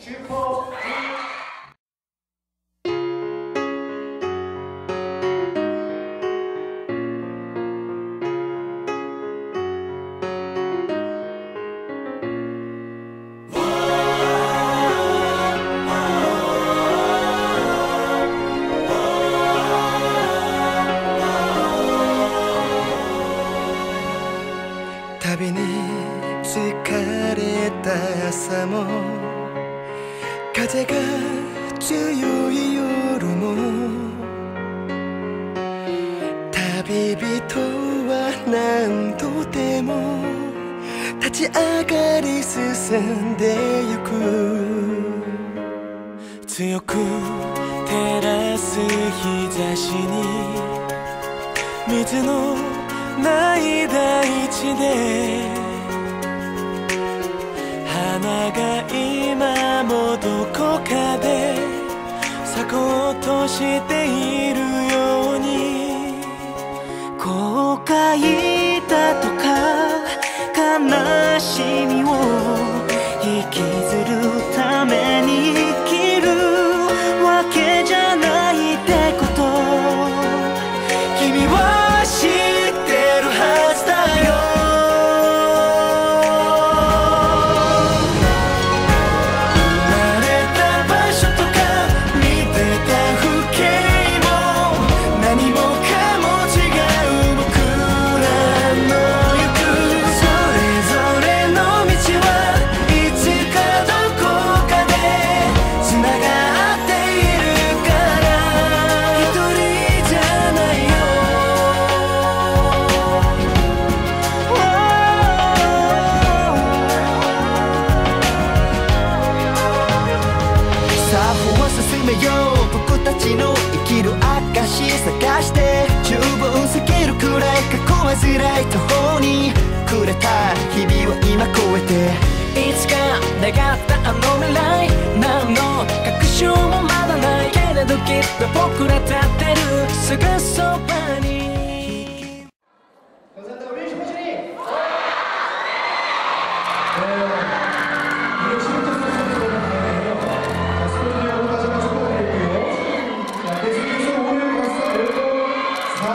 旅に疲れた朝も風が強い夜も旅人は何度でも立ち上がり進んでゆく強く照らす日差しに水のない大地で花が今もどこかで咲こうとしているように後悔だとか悲しみを引きずるために生きるわけじゃないってこと君は知ってるはずだよ生まれた場所とか見てた風景も何もかも違う僕らの行くそれぞれの道はいつかどこかでつながっているから一人じゃないよさあ歩を進めよう僕たちの生きる証探して十分避けるくらい過去は辛い途方に暮れた日々を今越えていつか願ったあの未来何の確証もまだないけれどきっと僕ら立ってるすぐそばに 감사합니다. 우리 슈퍼주니!